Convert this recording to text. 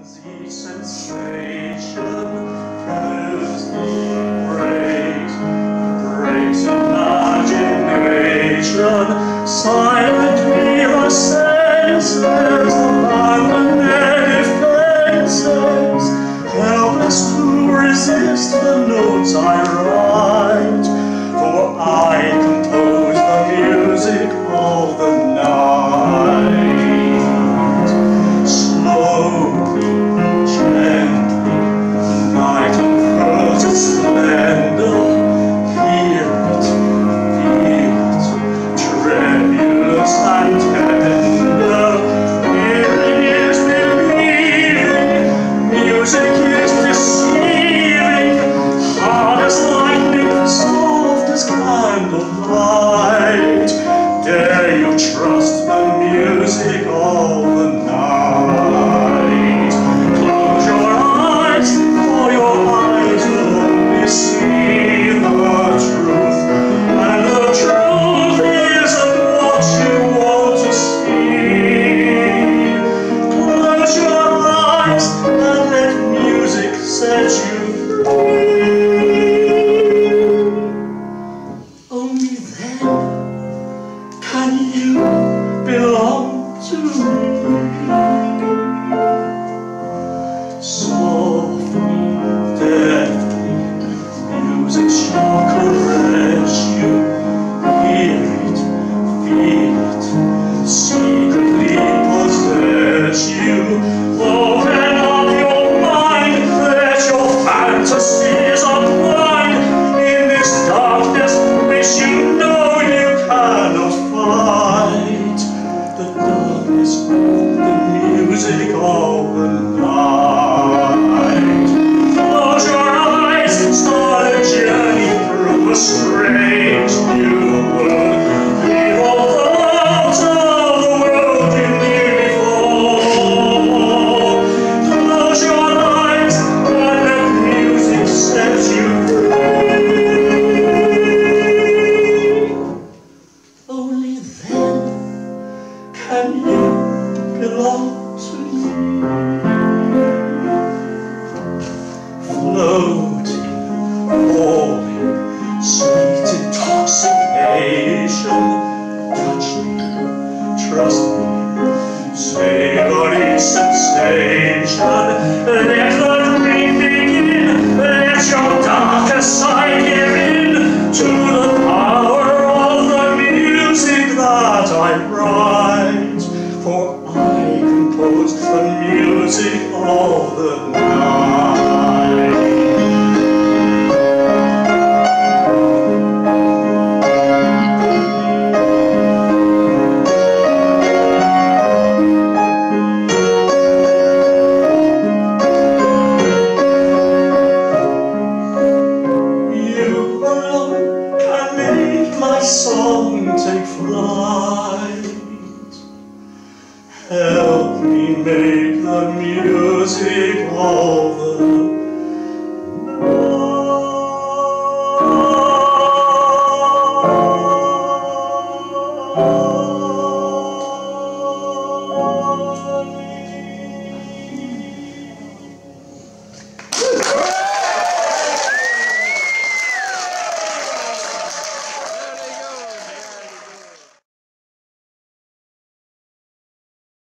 Each sensation fills the breaks imagination. Silently the senses alarm their defenses, helpless to resist the notes I write, for I compose the music of the night. Slowly, gently, the night unfurls its splendor. Hear it, feel it, tremulous and tender. Hearing is believing, music is deceiving, hard as lightning, soft as candlelight. Dare you trust the music of the night? Close your eyes, for your eyes will only see the truth, and the truth isn't what you want to see. Close your eyes and let music set you free. Only then can you belong to me. Softly, deftly, music shall caress you. Hear it, feel it, secretly possess you. Open up your mind, let your fantasies unwind in this darkness which you know you cannot fight. The darkness of the music of the night. Close your eyes, start a journey through a strange new world. Leave all the loves of the world you knew before. Close your eyes and let music set you free. Only then can you belong to me. Floating, falling, sweet intoxication. Touch me, trust me, savor each sensation. Let the dream begin, let your darkest side give in to the power of the music that I write, for I compose the music of the night. You alone can make my song take flight. Help me make the music of the